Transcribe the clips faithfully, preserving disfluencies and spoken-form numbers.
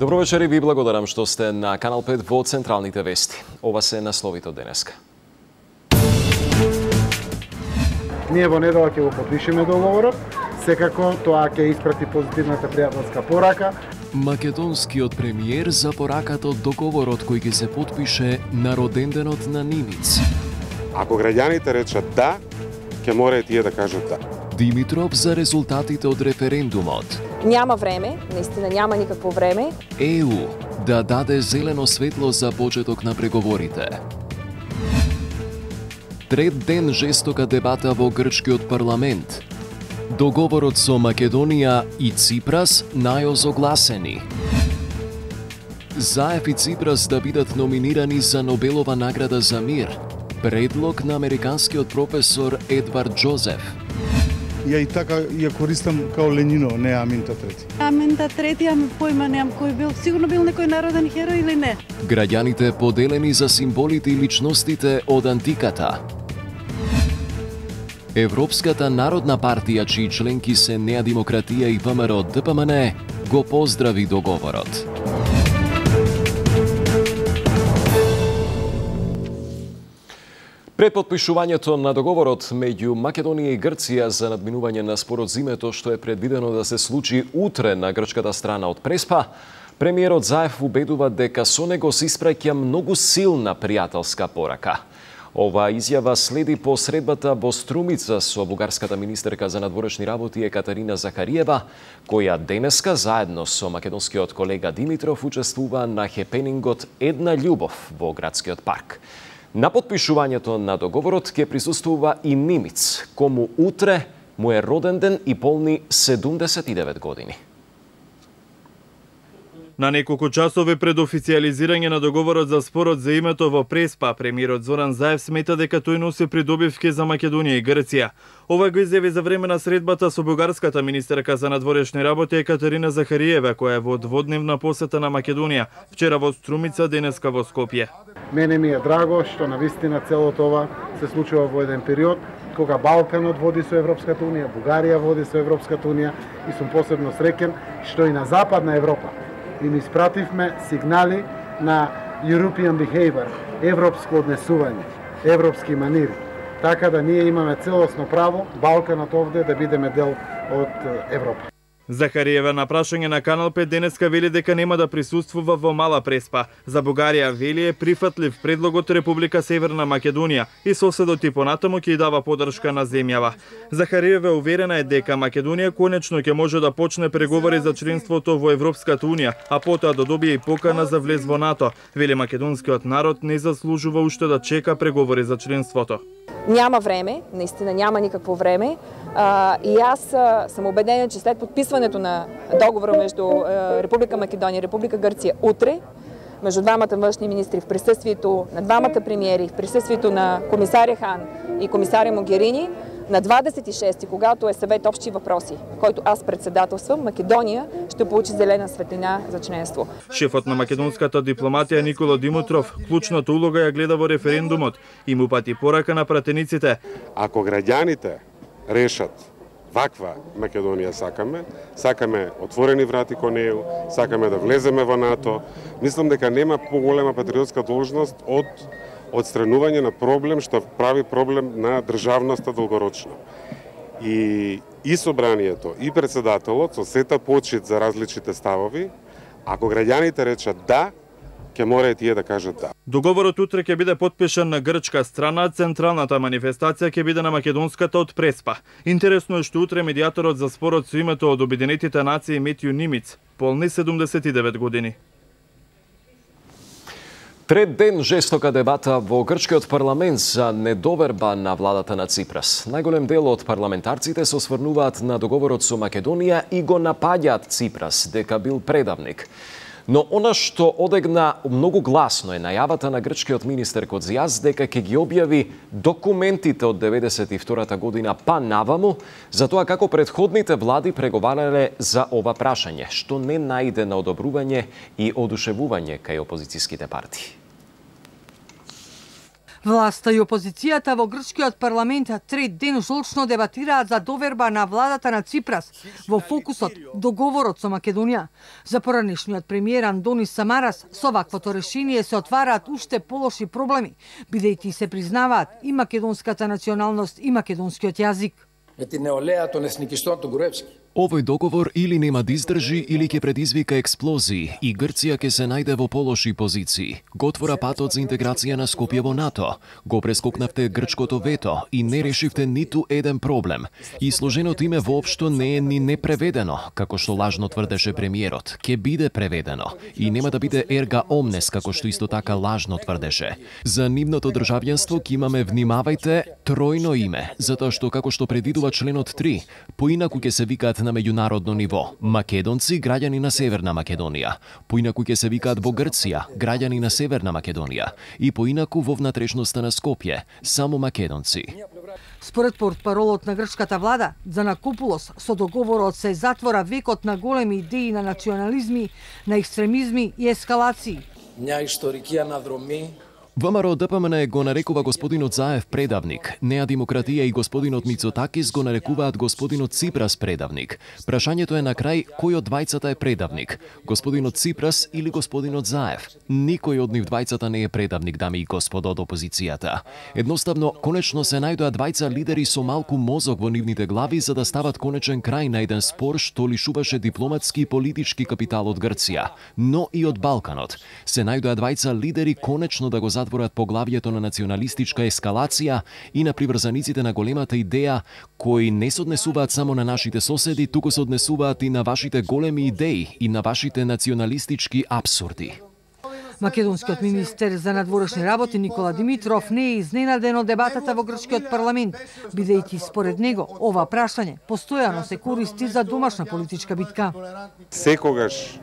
Добро вечер и ви благодарам што сте на Канал пет во Централните вести. Ова се насловите од денеска. Ние во недела ќе го подпишеме договорот. Секако тоа ќе испрати позитивната пријателска порака. Македонскиот премиер за пораката од договорот кој ќе се подпише на роденденот на Нимиц. Ако граѓаните речат да, ќе мора и тие да кажат да. Димитров за резултатите од референдумот. Няма време, наистина няма никакво време. Е У да даде зелено светло за почеток на преговорите. Трет ден жестока дебата во грчкиот парламент. Договорот со Македонија и Ципрас најозогласени. Заев и Ципрас да бидат номинирани за Нобелова награда за мир. Предлог на американскиот професор Едвард Джозеф. Ја и така ја користам као Ленино, не Аминта Трети. Аминта Трети, ама појма немам кој бил. Сигурно бил некој народен херој или не? Граѓаните поделени за символите и личностите од антиката. Европската народна партија, чии членки се Неа демократија и ВМРО Д П М Н, го поздрави договорот. Пред подпишувањето на договорот меѓу Македонија и Грција за надминување на споразумето што е предвидено да се случи утре на грчката страна од Преспа, премиерот Заев убедува дека со него се испраќа многу силна пријателска порака. Ова изјава следи по средбата во Струмица со бугарската министерка за надворешни работи Екатерина Захариева, која денеска заедно со македонскиот колега Димитров учествува на хепенингот Една љубов во градскиот парк. На подпишувањето на договорот ќе присуствува и Нимиц, кому утре му е роден ден и полни седумдесет и девет години. На неколку часови пред официализирање на договорот за спорот за името во Преспа, премиерот Зоран Заев смета дека тој носи придобивки за Македонија и Грција. Ова го изјави за време на средбата со бугарската министерка за надворешни работи Екатерина Захариева, која е во дводневна посета на Македонија, вчера во Струмица, денеска во Скопје. Мене ми е драго што навистина целото ова се случува во еден период кога Балканот води со Европската унија, Бугарија води со Европската унија и сум посебно среќен што и на Западна Европа им испративме сигнали на European behavior, европско однесување, европски манири. Така да ние имаме целосно право Балканот овде да бидеме дел од Европа. Захариева на прашање на Канал пет денеска вели дека нема да присуствува во Мала Преспа. За Бугарија вели е прифатлив предлогот Република Северна Македонија и соседот и понатаму ќе дава поддршка на земјава. Захариева уверена е дека Македонија конечно ќе може да почне преговори за членството во Европската унија, а потоа да добие и покана за влез во НАТО. Вели македонскиот народ не заслужува уште да чека преговори за членството. Няма време, наистина няма никакво време. А, и аз а, съм убедена, че след подписването на договора между а, Република Македония и Република Гърция утре, между двамата външни министри в присъствието на двамата премиери, в присъствието на комисаря Хан и комисаря Могерини, на двадесет и шести, когато е съвет общи въпроси, който аз председателствам, Македония ще получи зелена светлина за членство. Шефот на македонската дипломатија Никола Димитров клучната улога ја гледа во референдумот и му пати порака на пратениците. Ако граѓаните решат ваква Македонија сакаме, сакаме отворени врати кон Е У, сакаме да влеземе во НАТО, мислам дека нема поголема патриотска должност од одстранување на проблем што прави проблем на државноста долгорочно. И и собранието, и председателот со сета почит за различните ставови, ако граѓаните речат да, ќе мора и тие да кажат да. Договорот утре ќе биде подпишан на грчка страна, централната манифестација ќе биде на македонската од Преспа. Интересно е што утре медијаторот за спорот со името од Обединетите нации Метју Нимиц полни седумдесет и девет години. Трет ден жестока дебата во грчкиот парламент за недоверба на владата на Ципрас. Најголем дел од парламентарците се осврнуваат на договорот со Македонија и го напаѓаат Ципрас дека бил предавник. Но она што одегна многу гласно е најавата на грчкиот министер Кодзијас дека ќе ги објави документите од деветдесет и втората година па наваму за тоа како претходните влади преговарале за ова прашање, што не најде на одобрување и одушевување кај опозицијските партии. Власта и опозицијата во грчкиот парламент трет ден жолчно дебатираат за доверба на владата на Ципрас во фокусот договорот со Македонија. За поранешниот премиер Андонис Самарас, со ваквото решение се отвараат уште полоши проблеми, бидејќи се признаваат и македонската националност и македонскиот јазик. Με την νεολαία των εθνικιστών του Γκουρεύσκη. Овој договор или нема да издржи, или ќе предизвика експлозии и Грција ќе се најде во полоши позиции. Го отвора патот за интеграција на Скопје во НАТО. Го прескокнавте грчкото вето и не решивте ниту еден проблем. И сложеното име воопшто не е ни непреведено, како што лажно тврдеше премиерот. Ке биде преведено и нема да биде ерга омнес, како што исто така лажно тврдеше. За нивното државјанство ќе имаме, внимавајте, тројно име, затоа што како што предвидува членот три, поинаку ќе се викаат на меѓународно ниво македонци, граѓани на Северна Македонија, поинаку ќе се викаат во Грција, граѓани на Северна Македонија и поинаку во внатрешноста на Скопје, само македонци. Според портпаролот на грчката влада, Дзанакопулос, со договорот се затвора векот на големи идеи на национализми, на екстремизми и ескалации. Μια ιστορική αναδρομή. ВМРО Д П М Н го нарекува господинот Заев предавник, Неа Демократија и господинот Мицотакис го нарекуваат господинот Ципрас предавник. Прашањето е на крај кој од двајцата е предавник, господинот Ципрас или господинот Заев. Никој од нив двајцата не е предавник, дами и господа од опозицијата. Едноставно, конечно се најдоа двајца лидери со малку мозок во нивните глави за да стават конечен крај на еден спор што лишуваше дипломатски и политички капитал од Грција, но и од Балканот. Се најдоа двајца лидери конечно да го затворат поглавието на националистичка ескалација и на приврзаниците на големата идеја, кои не се однесуваат само на нашите соседи, туку се однесуваат и на вашите големи идеи и на вашите националистички апсурди. Македонскиот министер за надворешни работи Никола Димитров не е изненаден од дебатата во грчкиот парламент, бидејќи според него ова прашање постојано се користи за домашна политичка битка. Секогаш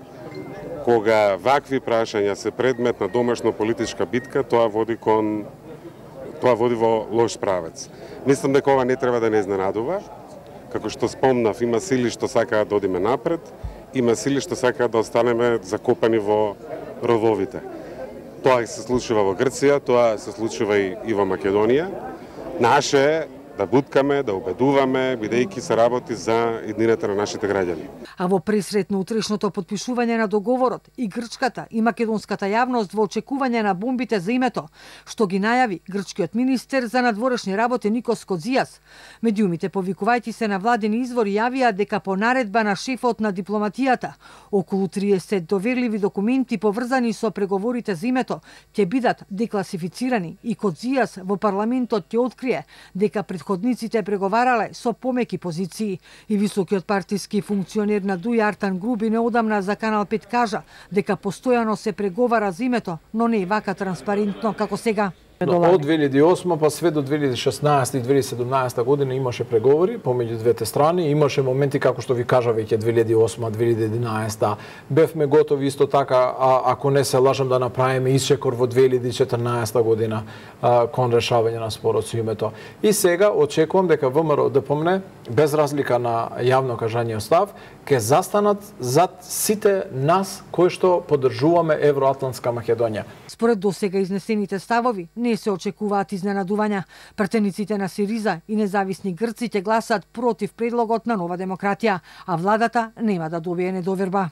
кога вакви прашања се предмет на домашна политичка битка, тоа води кон тоа води во лош правец. Мислам дека ова не треба да не изненадува. Како што спомнав, има сили што сакаат да одиме напред, има сили што сакаат да останеме закопани во рововите. Тоа се случува во Грција, тоа се случува и, и во Македонија. Наше е да буткаме, да убедуваме, бидејќи се работи за иднината на нашите граѓани. А во пресретно утрешното подпишување на договорот и грчката и македонската јавност во очекување на бомбите за името, што ги најави грчкиот министер за надворешни работи Никос Кодзијас. Медиумите, повикувајќи се на владени извори, јавија дека по наредба на шефот на дипломатијата, околу триесет доверливи документи поврзани со преговорите за името ќе бидат декласифицирани и Кодзијас во парламентот ќе открие дека предходниците преговарале со помеки позиции и високиот партиски функционер на Дуј Артан Груби неодамна за Канал пет кажа дека постојано се преговара за името, но не и вака транспарентно како сега. Од две илјади и осма па све до две илјади и шеснаесета и две илјади и седумнаесета година имаше преговори помеѓу двете страни, имаше моменти како што ви кажа веќе две илјади и осма, две илјади и единаесета. Бевме готови исто така, а, ако не се лажам, да направиме исчекор во две илјади и четрнаесета година а, кон решавање на спорот со името. И сега очекувам дека ВМРО Д П М Н, без разлика на јавно кажаниот став, ќе застанат зад сите нас кои што поддржуваме Евроатлантска Македонија. Според досега изнесените ставови, не се очекуваат изненадувања. Пратениците на Сириза и независни грци ќе гласат против предлогот на Нова демократија, а владата нема да добие недоверба.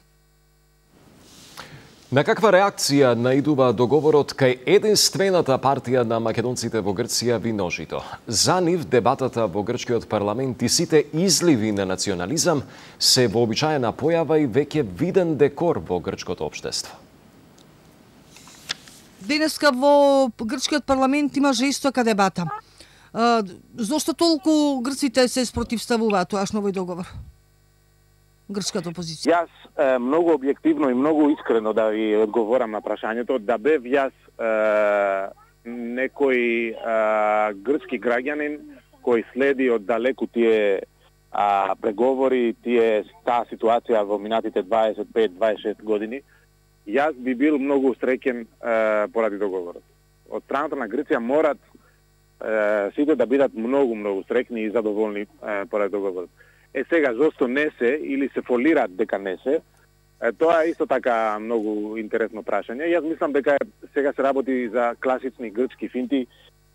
На каква реакција наидува договорот кај единствената партија на македонците во Грција Виножито? За нив дебатата во грчкиот парламент и сите изливи на национализам се вообичаена појава и веќе виден декор во грчкото општество. Денеска во грчкиот парламент има жестока дебата. А, зошто толку грците се спротивставуваат тоашно овој договор? Грчката опозиција. Јас е, многу објективно и многу искрено да ви одговорам на прашањето, да бев јас е, некој е, грчки граѓанин кој следи од далеку тие а, преговори, тие таа ситуација во минатите дваесет и пет до дваесет и шест години, јас би бил многу среќен е, поради договорот. Од страната на Грција морат е, сите да бидат многу, многу среќни и задоволни е, поради договорот. Е сега, зошто не се или се фолираат дека не се, е, тоа е исто така многу интересно прашање. Јас мислам дека сега се работи за класични грчки финти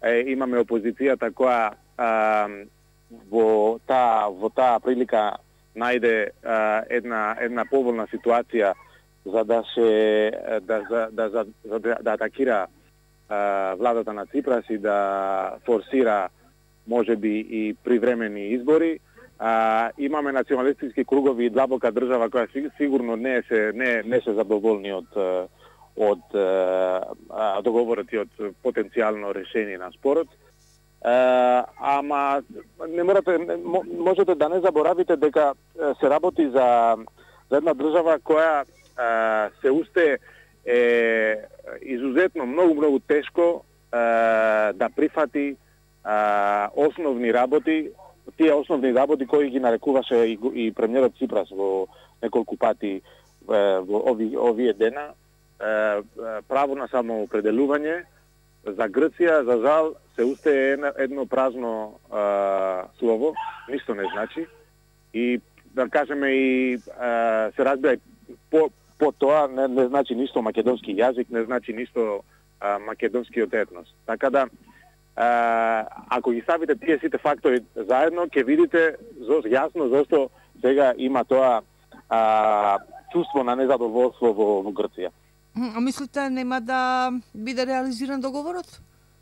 е, имаме опозицијата која е, во таа во таа прилика најде а, една една поволна ситуација за да се да за да за, за да, да атакира а, владата на Ципрас и да форсира можеби и привремени избори. А, имаме националистички кругови и длабока држава која сигурно не се не не се задоволни од од а, договорот и од потенцијално решение на спорот. Uh, ама не морате, можете да не заборавите дека се работи за, за една држава која uh, се уште е изузетно многу многу тешко uh, да прифати uh, основни работи, тие основни работи кои ги нарекуваше и, и премиерот Ципрас во неколку пати uh, во ови, овие дена, uh, право на самоопределување. За Грција, за жал, се уште е едно празно а, слово, ништо не значи. И, да кажеме, и а, се разбира, по, по тоа не, не значи ништо македонски јазик, не значи ништо а, македонскиот етнос. Така да, а, ако ги ставите тие сите фактори заедно, ќе видите зо, јасно зашто сега има тоа а, чувство на незадоволство во, во Грција. А мислите нема да биде реализиран договорот?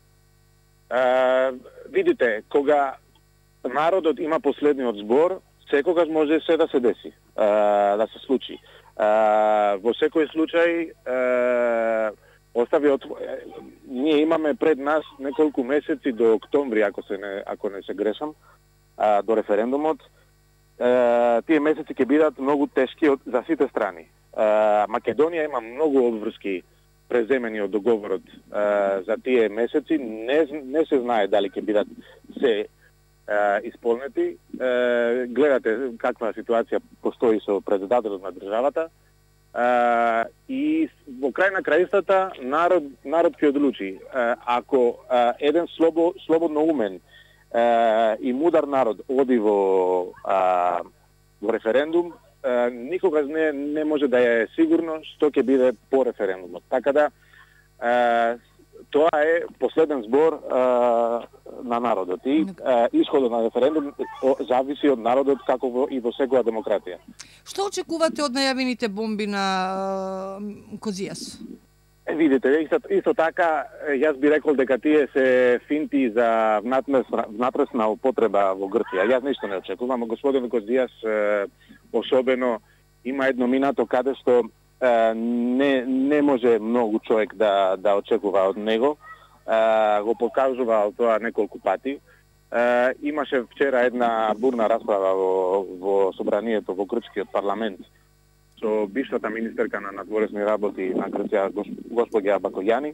Uh, видите, кога народот има последниот збор, секогаш може се да се деси, uh, да се случи. Uh, во секој случај uh, остави от... ние имаме пред нас неколку месеци до октомври, ако се не ако не се грешам, uh, до референдумот. Uh, тие месеци ќе бидат многу тешки од, за сите страни. Uh, Македонија има многу обврски преземени од договорот uh, за тие месеци. Не, не се знае дали ќе бидат се uh, исполнети. Uh, гледате каква ситуација постои со председателот на државата. Uh, и во крај на краистата народ, народ ќе одлучи. Uh, ако uh, еден слобо, слободно умен uh, и мудар народ оди во, uh, во референдум, Uh, никогаш не, не може да е сигурно што ќе биде по референдумот. Така да, uh, тоа е последен збор uh, на народот. И uh, исходот на референдум зависи од народот, како во, и во секоја демократија. Што очекувате од најавените бомби на uh, Козијас? Е, видите, исто, исто така, јас би рекол дека тие се финти за внатрешна употреба во Грција. Јас ништо не очекувам. Господин Козијас особено има едно минато каде што е, не не може многу човек да да очекува од него. Е, го покажува тоа неколку пати. Е, имаше вчера една бурна расправа во во собранието во грчкиот парламент со бившата министерка на надворешни работи на Грција, госпоѓа Бакојани.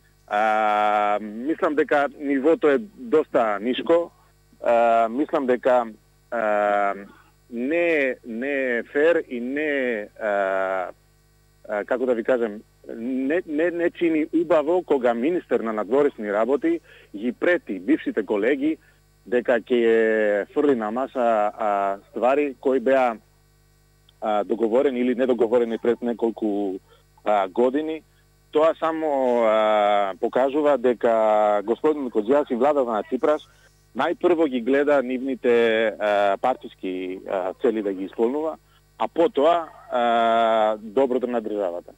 А, мислам дека нивото е доста ниско. А, мислам дека а, не не е фер и не а, а, како да ви кажем, не не не чини убаво кога министер на надворешни работи ги прети бившите колеги дека ќе фрли на маса а, ствари кои беа а, договорени или недоговорени пред неколку а, години. Тоа само а, покажува дека господин Козијас и владата на Ципрас најпрво ги гледа нивните а, партиски а, цели да ги исполнува, а потоа а, доброто на државата.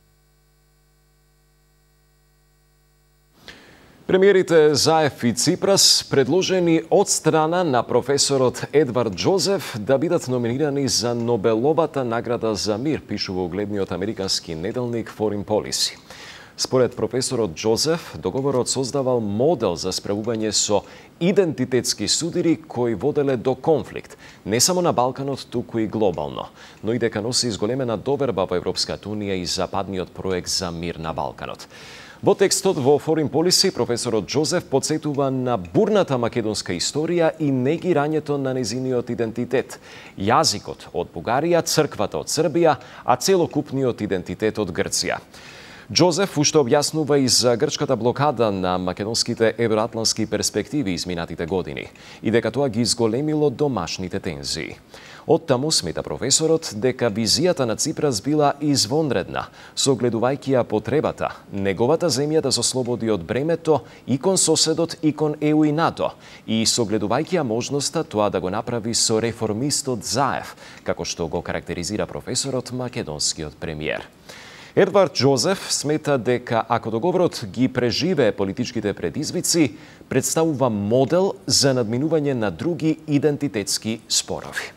Премиерите Заев и Ципрас предложени од страна на професорот Едвард Джозеф да бидат номинирани за Нобеловата награда за мир, пишува угледниот американски неделник Foreign Policy. Според професорот Джозеф, договорот создавал модел за справување со идентитетски судири кои воделе до конфликт, не само на Балканот, туку и глобално, но и дека носи изголемена доверба во Европската унија и западниот проект за мир на Балканот. Во текстот во Foreign Policy, професорот Джозеф подсетува на бурната македонска историја и негирањето на незиниот идентитет, јазикот од Бугарија, црквата од Србија, а целокупниот идентитет од Грција. Джозеф уште објаснува и за грчката блокада на македонските евроатлантски перспективи изминатите години и дека тоа ги изголемило домашните тензии. Оттаму смета професорот дека визијата на Ципрас била извонредна, согледувајќи ја потребата неговата земја да се ослободи од бремето и кон соседот и кон Е У и НАТО, и согледувајќи ја можноста тоа да го направи со реформистот Заев, како што го карактеризира професорот македонскиот премиер. Едвард Джозеф смета дека ако договорот ги преживее политичките предизвици, представува модел за надминување на други идентитетски спорови.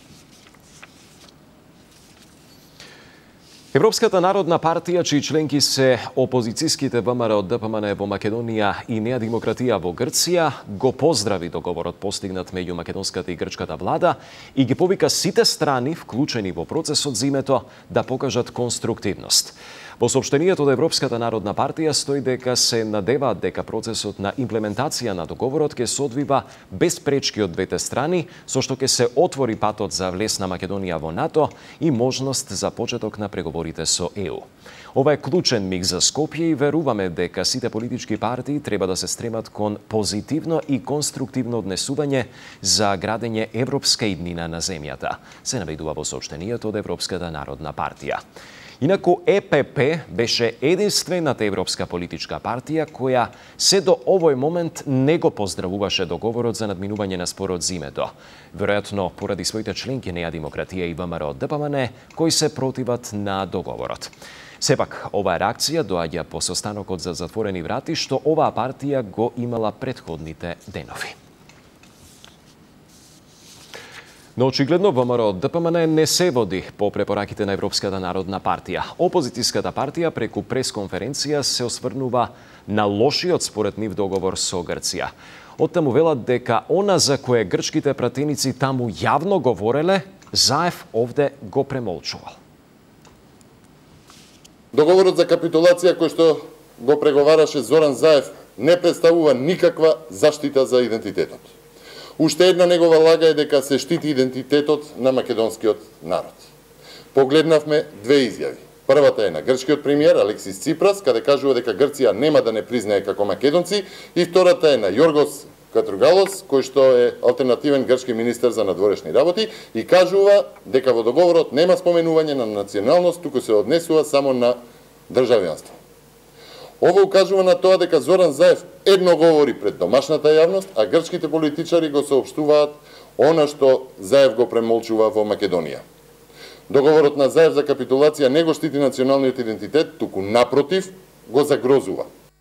Европската народна партија, чии членки се опозицијските ВМРО Д П М Н во Македонија и Неа демократија во Грција, го поздрави договорот постигнат меѓу македонската и грчката влада и ги повика сите страни, вклучени во процесот за името, да покажат конструктивност. Во соопштението од Европската народна партија стои дека се надеваат дека процесот на имплементација на договорот ќе се одвива без пречки од двете страни, со што ќе се отвори патот за влез на Македонија во НАТО и можност за почеток на преговорите со Е У. Ова е клучен миг за Скопје и веруваме дека сите политички партии треба да се стремат кон позитивно и конструктивно однесување за градење европска иднина на земјата, се наведува во соопштението од Европската народна партија. Инаку Е Пе Пе беше единствената европска политичка партија која се до овој момент не го поздравуваше договорот за надминување на спорот за името. Веројатно поради своите членки Неа демократија и ВМРО Д П М Н кои се противат на договорот. Сепак, оваа реакција доаѓа по состанокот за затворени врати што оваа партија го имала претходните денови. Но очигледно ВМРО Д П М Н не се води по препораките на Европската народна партија. Опозицијската партија преку пресконференција се осврнува на лошиот според нив договор со Грција. Оттаму велат дека она за кое грчките пратеници таму јавно говореле, Заев овде го премолчувал. Договорот за капитулација кој што го преговараше Зоран Заев не представува никаква заштита за идентитетот. Уште една негова лага е дека се штити идентитетот на македонскиот народ. Погледнавме две изјави. Првата е на грчкиот премиер Алексис Ципрас, каде кажува дека Грција нема да не признае како македонци, и втората е на Јоргос Катругалос, кој што е алтернативен грчки министер за надворешни работи, и кажува дека во договорот нема споменување на националност, туку се однесува само на државјанство. Ово укажува на тоа дека Зоран Заев едно говори пред домашната јавност, а грчките политичари го соопштуваат она што Заев го премолчува во Македонија. Договорот на Заев за капитулација не го штити националниот идентитет, туку напротив го загрозува.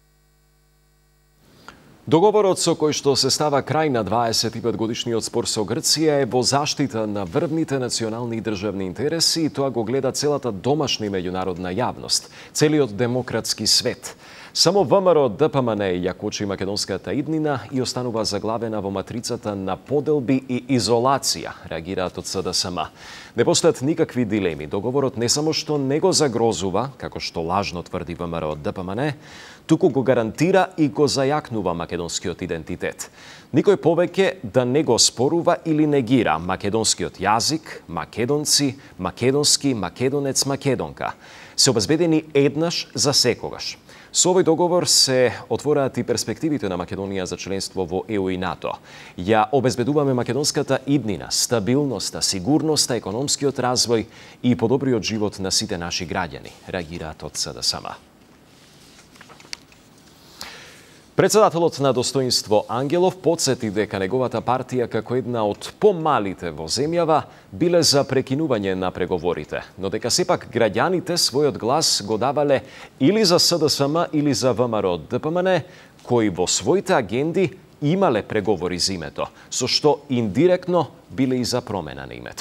Договорот со кој што се става крај на дваесет и пет годишниот спор со Грција е во заштита на врвните национални и државни интереси и тоа го гледа целата домашна и меѓународна јавност, целиот демократски свет. Само ВМРО Д П М Н ја кочи македонската иднина и останува заглавена во матрицата на поделби и изолација, реагираат од С Д С М. Не постојат никакви дилеми. Договорот не само што не го загрозува, како што лажно тврди ВМРО Д П М Н, туку го гарантира и го зајакнува македонскиот идентитет. Никој повеќе да не го спорува или негира македонскиот јазик, македонци, македонски, македонец, македонка. Се обезбедени еднаш за секогаш. Со овој договор се отвораат и перспективите на Македонија за членство во Е У и НАТО. Ја обезбедуваме македонската иднина, стабилноста, сигурноста, економскиот развој и подобриот живот на сите наши граѓани, реагираат од С Д С М. Председателот на Достоинство Ангелов потсети дека неговата партија како една од помалите во земјава биле за прекинување на преговорите, но дека сепак граѓаните својот глас го давале или за С Д С М или за ВМРО Д П М Н, кои во своите агенди имале преговори за името, со што индиректно биле и за промена на името.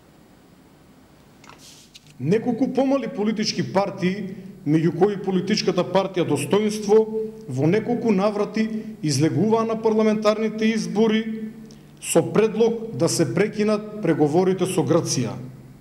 Неколку помали политички партии, меѓу кои политичката партија Достоинство, во неколку наврати излегуваа на парламентарните избори со предлог да се прекинат преговорите со Грција.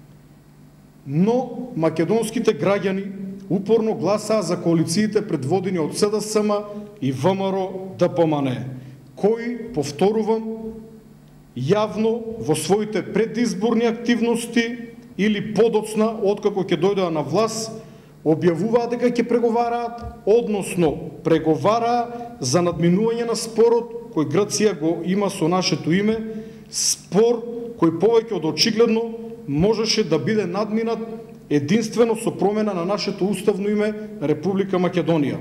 Но македонските граѓани упорно гласаа за коалициите предводени од С Д С М и ВМРО Д П М Н, кои, повторувам, јавно во своите предизборни активности или подоцна, откако ќе дојдоа на власт, објавуваат дека ќе преговараат, односно преговараа за надминување на спорот кој Грција го има со нашето име, спор кој повеќе од очигледно можеше да биде надминат единствено со промена на нашето уставно име Република Македонија.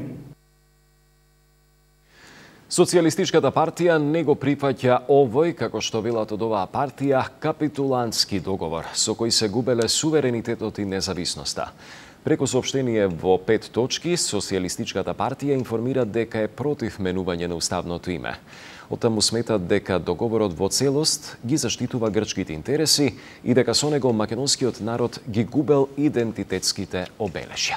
Социјалистичката партија не го прифаќа овој, како што велат од оваа партија, капитулантски договор, со кој се губеле суверенитетот и независноста. Преку соопштение во пет точки, Социјалистичката партија информира дека е против менување на уставното име. Оттаму сметат дека договорот во целост ги заштитува грчките интереси и дека со него македонскиот народ ги губел идентитетските обележја.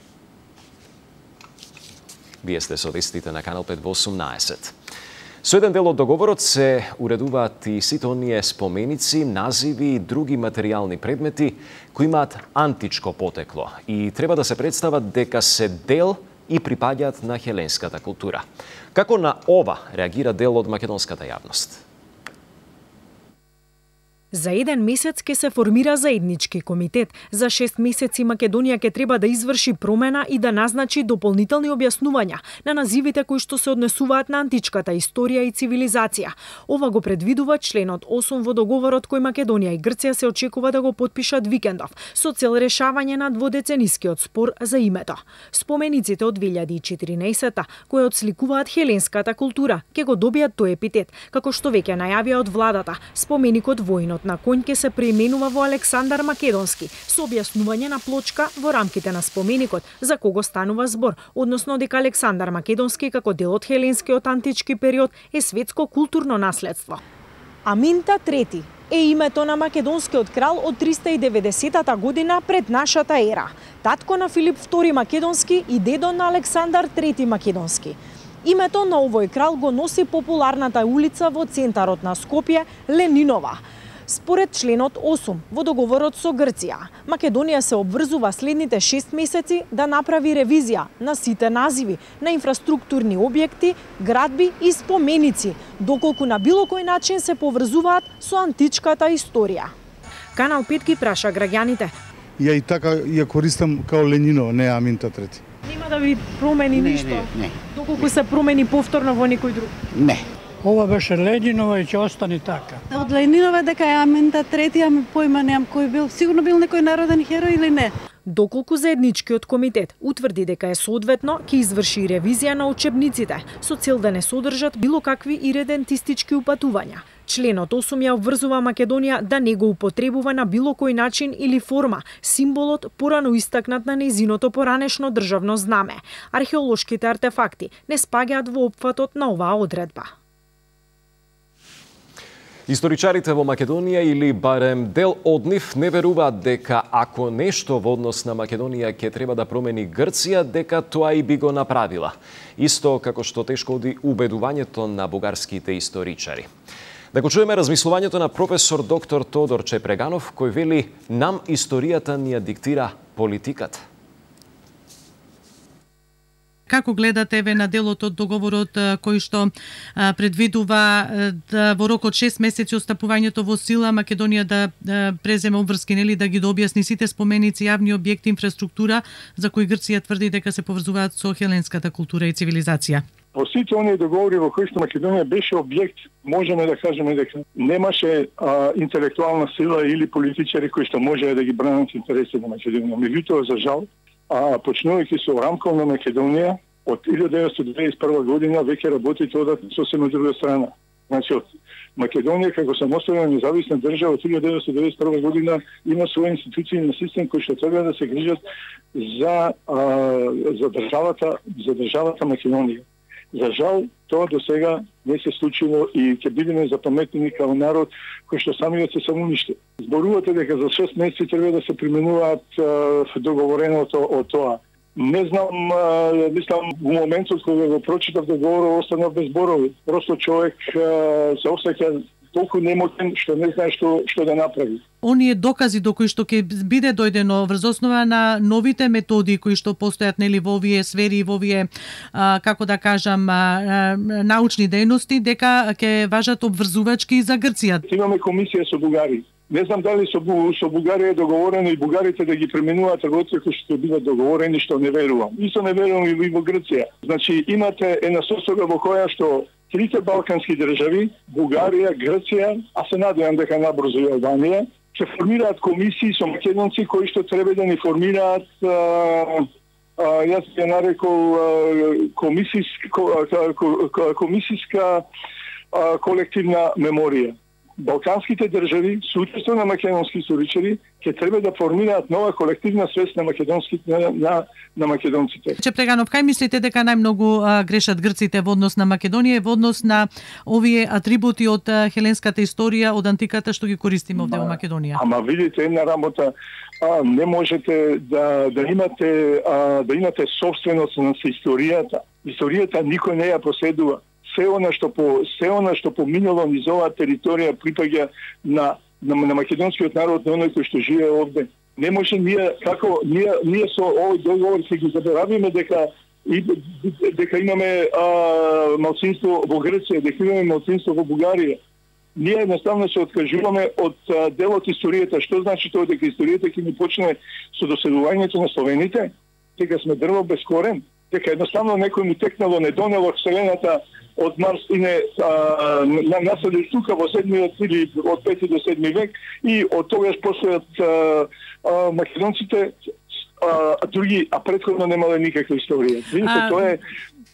Вие сте со вестите на Канал пет во осумнаесет. Со еден дел од договорот се уредуваат и сите оние споменици, називи и други материјални предмети кои имаат античко потекло и треба да се представат дека се дел и припаѓаат на хеленската култура. Како на ова реагира дел од македонската јавност? За еден месец ќе се формира заеднички комитет. За шест месеци Македонија ќе треба да изврши промена и да назначи дополнителни објаснувања на називите кои што се однесуваат на античката историја и цивилизација. Ова го предвидува членот осум во договорот кој Македонија и Грција се очекува да го потпишат викендов, со цел решавање на дводеценискиот спор за името. Спомениците од две илјади и четиринаесета, кои отсликуваат хеленската култура, ќе го добијат тој епитет, како што веќе најавија од владата. Споменикот воинот на конј ќе се преименува во Александар Македонски, со објаснување на плочка во рамките на споменикот за кого станува збор, односно дека Александар Македонски како дел од хеленскиот антички период е светско културно наследство. Аминта трети е името на македонскиот крал од триста и деветдесетата година пред нашата ера, татко на Филип втори Македонски и дедо на Александар трети Македонски. Името на овој крал го носи популарната улица во центарот на Скопје, Ленинова. Според членот осум во договорот со Грција, Македонија се обврзува следните шест месеци да направи ревизија на сите називи на инфраструктурни објекти, градби и споменици, доколку на било кој начин се поврзуваат со античката историја. Канал пет ги праша граѓаните. Ја и така ја користам као Ленино, не Аминта трети. Нема да ви промени не, ништо? Не, не. Доколку се промени повторно во некој друг? Не. Ова беше Ленинова и ќе остане така. Од Ленинова дека е Аминта трети, ами појма немам кој бил. Сигурно бил некој народен херој или не? Доколку заедничкиот комитет утврди дека е соодветно, ќе изврши ревизија на учебниците со цел да не содржат било какви иредентистички упатувања. Членот осум ја обврзува Македонија да не го употребува на било кој начин или форма символот порано истакнат на нејзиното поранешно државно знаме. Археолошките артефакти не спаѓаат во опфатот на оваа одредба. Историчарите во Македонија или барем дел од нив не веруваат дека ако нешто во однос на Македонија ќе треба да промени Грција, дека тоа и би го направила. Исто како што тешко оди убедувањето на бугарските историчари. Да го чуеме размислувањето на професор доктор Тодор Чепреганов, кој вели: нам историјата ни ја диктира политиката. Како гледате еве на делот од договорот кој што а, предвидува да во рок од шест месеци од стапувањето во сила Македонија да, да преземе обврски, нели, да ги дообјасни сите споменици, јавни објекти, инфраструктура за кои Грција тврди дека се поврзуваат со хеленската култура и цивилизација? Во сите оние договори во кои што Македонија беше објект, можеме да кажеме дека немаше а, интелектуална сила или политичари кои што можеа да ги бранат интересите на Македонија. Меѓутоа, за жал, а почнувајќи со рамковна Македонија, од илјада деветстотини деветдесет и прва година веќе работите одат сосем на друга страна. Значи, од Македонија како самостојна независна држава од илјада деветстотини деветдесет и прва година има своји институции на систем кои што треба да се грижат за а, за државата, за државата Македонија. За жал, тоа до сега не се случило и ќе бидеме запаметени како народ кој што самиот се самоуништи. Зборувате дека за шест месеци треба да се применуваат а, договореното од тоа. Не знам, а, мислам, во моментот кога го прочитав договорот останав без зборови. Просто човек а, се осеќа толку немотен што не знае што што да направи. Оние докази до кои што ќе биде дојдено врз основа на новите методи кои што постојат, нели, во овие сфери, во овие а, како да кажам а, научни дејности, дека ќе важат обврзувачки за Грција. Имаме комисија со бугари. Не знам дали со, со Бугарија е договорено и бугарите да ги пременуваат работите кои што бидат договорени, што не верувам. Исто не верувам и во Грција. Значи имате една состојба во која што трите балкански држави, Бугарија, Грција, а се надевам дека набрзо и Албанија, ќе формираат комисии со македонци кои што треба да ни формираат а, а, јас ја нарекол комисиска, комисиска а, колективна меморија. Балканските држави, со учество на македонски историчари, ќе треба да формираат нова колективна свест на македонските на, на, на македонците. Че Преганов, кај мислите дека најмногу а, грешат грците во однос на Македонија и во однос на овие атрибути од а, хеленската историја, од антиката што ги користиме овде во Македонија? Ама видите една работа, а, не можете да да имате а, да имате собственост на историјата. Историјата никој не ја поседува. Се она што по се она што поминало низ оваа територија припаѓа на на, на македонскиот народ, на оној кој што живее овде. Не може ние како ние ние со овој договор ќе ги заборавиме дека и дека имаме а, малцинство во Грција, дека имаме малцинство во Бугарија. Ние едноставно се откажуваме од а, дел од историјата. Што значи тоа дека историјата ќе ни почне со доселувањето на словените, дека сме дрво без корен, дека едноставно некој му текнало, не донело вселената од Марс и не а, на насади тука во седмиот или од пети до седми век и од тогаш постојат а, а, македонците а, а други, а претходно немале никаква историја. Видите, а... тоа е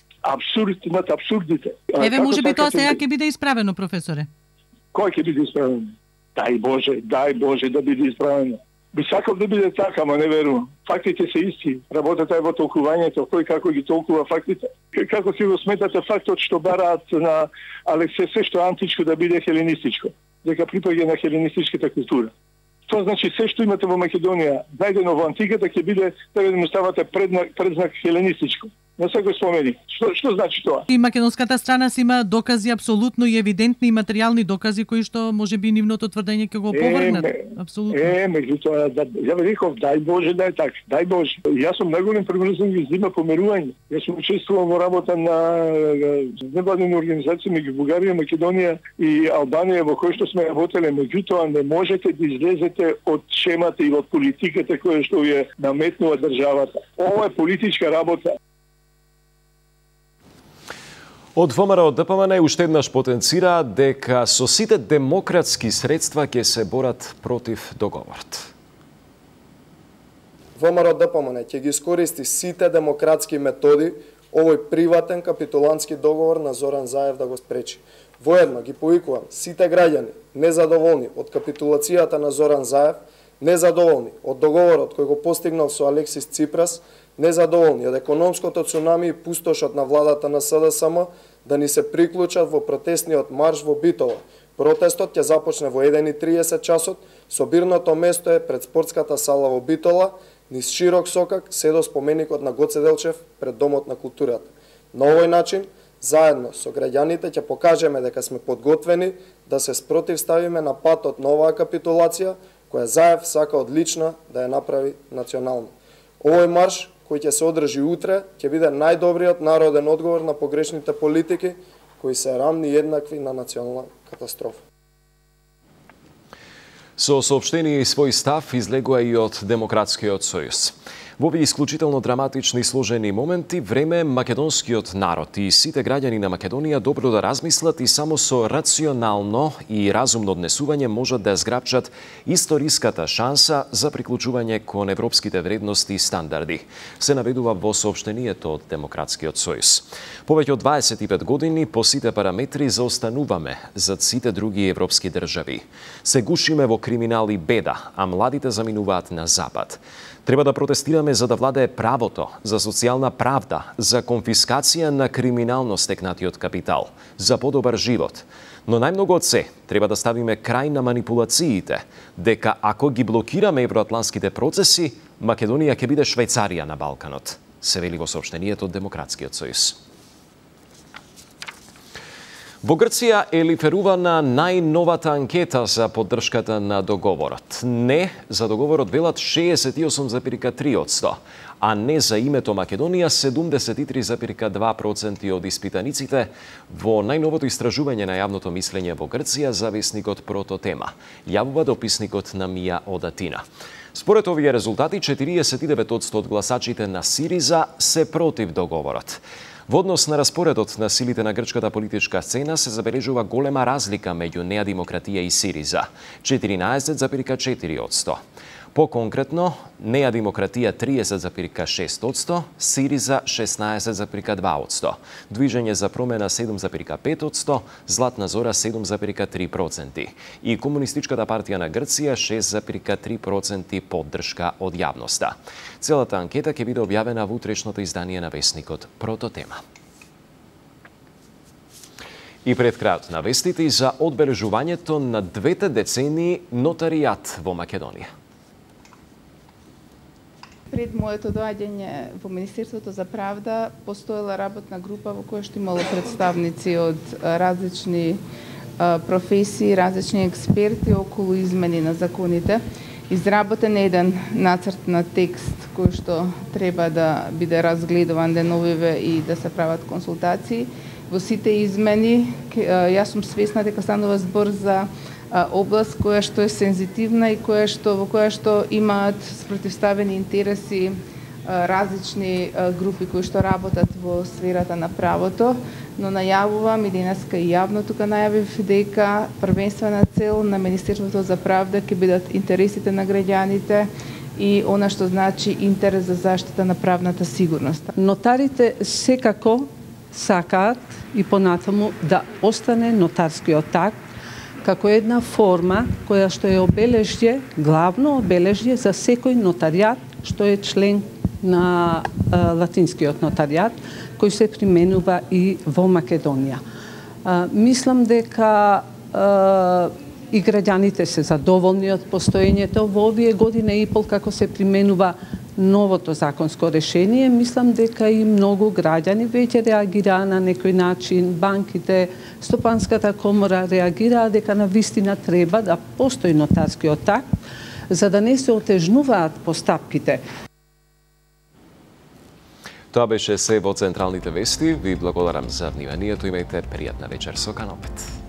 абсурд над абсурдите. Еве, може би тоа сега ќе биде исправено, професоре. Кој ќе биде исправено? Дај Боже, дај Боже да биде исправено. Би сакал да биде така, ама не верувам. Фактите се исти. Работата е во толкувањето, кој како ги толкува фактите. Како си го сметате фактот што бараат на Алексе се што античко да биде хеленистичко, дека припаѓа на хеленистичката култура. Тоа значи се што имате во Македонија, најдено во антиката ќе биде да му ставате предзнак, предзнак хеленистичко. На секој спомени. Што што значи тоа? И македонската страна си има докази апсолутно и евидентни и материјални докази кои што можеби нивното тврдење ќе го опровергнат. Апсолутно. Е, меѓутоа, да, ја реков, дај Боже да е така, дај Боже. Јас сум најголем приврзан ги зима померување. Јас сум учествувал во работа на невладени организации меѓу Бугарија, Македонија и Албанија во кои што сме работеле. Меѓутоа, не можете да излезете од шемата и од политиката која што ја наметнува државата. Ова е политичка работа. Од ВМРО ДПМН уште еднаш потенцира дека со сите демократски средства ќе се борат против договорот. ВМРО ДПМН ќе ги искористи сите демократски методи овој приватен капитулантски договор на Зоран Заев да го спречи. Воедно ги повикувам сите граѓани незадоволни од капитулацијата на Зоран Заев, незадоволни од договорот кој го постигнал со Алексис Ципрас, незадоволни од економското цунами и пустошот на владата на СДСМ да ни се приклучат во протестниот марш во Битола. Протестот ќе започне во еден и триесет часот, собирното место е пред спортската сала во Битола, низ широк сокак се до споменикот на Гоце Делчев пред Домот на културата. На овој начин, заедно со граѓаните ќе покажеме дека сме подготвени да се спротивставиме на патот на оваа капитулација, која Заев сака одлична да ја направи национална. Овој марш кој ќе се одржи утре, ќе биде најдобриот народен одговор на погрешните политики кои се рамни и еднакви на национална катастрофа. Со соопштение и свој став излегува и од Демократскиот сојуз. Во овие исклучително драматични и сложени моменти, време е македонскиот народ и сите граѓани на Македонија добро да размислат и само со рационално и разумно однесување можат да зграбчат историската шанса за приклучување кон европските вредности и стандарди, се наведува во соопштението од Демократскиот сојуз. Повеќе од дваесет и пет години по сите параметри заостануваме зад сите други европски држави. Се гушиме во криминал и беда, а младите заминуваат на запад. Треба да протестираме за да владее правото, за социјална правда, за конфискација на криминално стекнатиот капитал, за подобар живот. Но најмногу од се, треба да ставиме крај на манипулациите, дека ако ги блокираме евроатлантските процеси, Македонија ќе биде Швајцарија на Балканот, се вели во соопштението од Демократскиот сојуз. Во Грција е лиферувана најновата анкета за поддршката на договорот. Не за договорот велат шеесет и осум зарез и три одсто, а не за името Македонија седумдесет и три зарез и два проценти од испитаниците во најновото истражување на јавното мислење во Грција за весникот Прототема, јавува дописникот на Мија од Атина. Според овие резултати, четириесет и девет одсто од гласачите на Сириза се против договорот. Во однос на распоредот на силите на грчката политичка сцена се забележува голема разлика меѓу Неа Демократија и Сириза – четиринаесет зарез и четири одсто. По-конкретно, Неа Демократија триесет зарез и шест одсто, Сириза шеснаесет зарез и два одсто, Движење за промена седум зарез и пет одсто, Златна зора седум зарез и три проценти и Комунистичката партија на Грција шест зарез и три проценти поддршка од јавноста. Целата анкета ќе биде објавена во утрешното издание на весникот Прототема. И пред крајот на вестите за одбележувањето на двете децении нотаријат во Македонија. Пред моето доаѓање во Министерството за правда постоела работна група во која што имало представници од различни професии, различни експерти околу измени на законите. Изработен е еден нацрт на текст кој што треба да биде разгледуван деновиве и да се прават консултации. Во сите измени, јас сум свесна дека станува збор за област која што е сензитивна и која што во која што имаат спротивставени интереси различни групи кои што работат во сферата на правото, но најавувам и денеска и јавно тука најавив дека првенствена цел на Министерството за правда ќе бидат интересите на граѓаните и она што значи интерес за заштита на правната сигурност. Нотарите секако сакаат и понатаму да остане нотарскиот акт како една форма која што е обележје, главно обележје за секој нотаријат што е член на а, латинскиот нотаријат, кој се применува и во Македонија. А, мислам дека а, и граѓаните се задоволни од постоењето во овие година и пол како се применува новото законско решение. Мислам дека и многу граѓани веќе реагираа на некој начин, банките, Стопанската комора реагираа дека на вистина треба да постои нотарскиот акт, за да не се отежнуваат постапките. Тоа беше се во централните вести. Ви благодарам за вниманието. Имајте пријатна вечер со Канал пет.